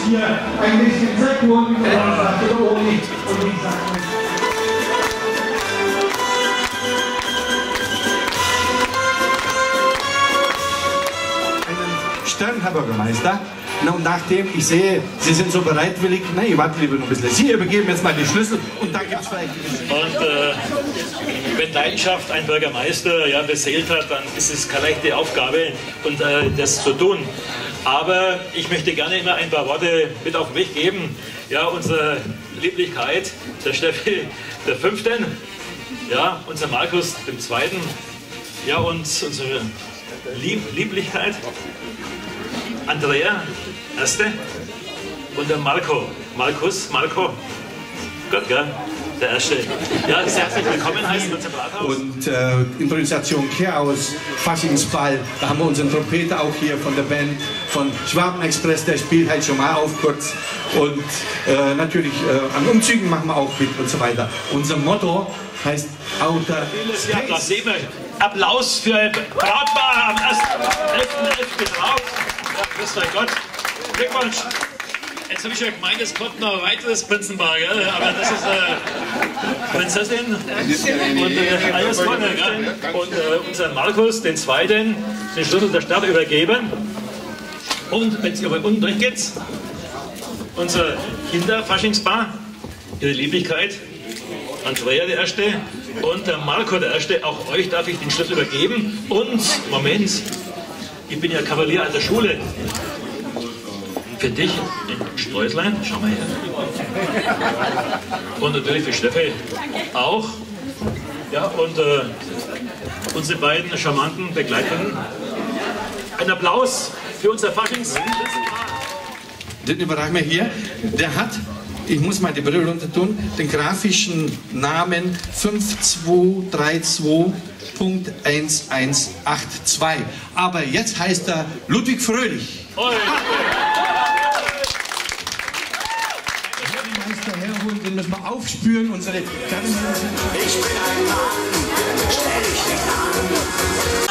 hier ein bisschen Sekund für Oli und die Sachen. Stern, Herr Bürgermeister. Und nachdem ich sehe, Sie sind so bereitwillig, ich warte lieber noch ein bisschen. Sie übergeben jetzt mal die Schlüssel und dann gibt es vielleicht die Geschichte. Und wenn Leidenschaft ein Bürgermeister beseelt hat, dann ist es keine leichte Aufgabe, das zu tun. Aber ich möchte gerne immer ein paar Worte mit auf den Weg geben. Ja, unsere Lieblichkeit, der Steffi der Fünften, ja, unser Markus dem Zweiten, ja, und unsere Lieblichkeit, Andrea, Erste, und der Marco, Gott, gell? Der Erste. Ja, sehr herzlich willkommen heißt in unserem Rathaus. Und Improvisation Chaos, Faschingsball, da haben wir unseren Trompeter auch hier von der Band von Schwabenexpress, der spielt halt schon mal auf kurz. Und natürlich an Umzügen machen wir auch mit und so weiter. Unser Motto heißt Outer Space. Ja, das sehen wir. Applaus für Brautpaar am 1.11. Braut. Ja, grüß euch Gott. Glückwunsch. Jetzt habe ich ja gemeint, es kommt noch ein weiteres Prinzenpaar, gell? Aber das ist Prinzessin und alles vorne. Gell? Und unser Markus, den Zweiten, den Schlüssel der Stadt übergeben. Und wenn es aber unten durchgeht, unser Kinderfaschingspaar, ihre Lieblichkeit, Andrea der Erste und der Marco der Erste. Auch euch darf ich den Schlüssel übergeben. Und, Moment, ich bin ja Kavalier an der Schule. Für dich ein Sträuslein, schau mal her. Und natürlich für Steffi auch. Ja, und unsere beiden charmanten Begleiterinnen. Ein Applaus für unser Faschings. Den überreichen wir hier. Der hat, ich muss mal die Brille runter tun, den grafischen Namen 5232.1182. Aber jetzt heißt er Ludwig Fröhlich. Den müssen wir aufspüren, unsere Ich bin ein Mann, stell dich nicht an.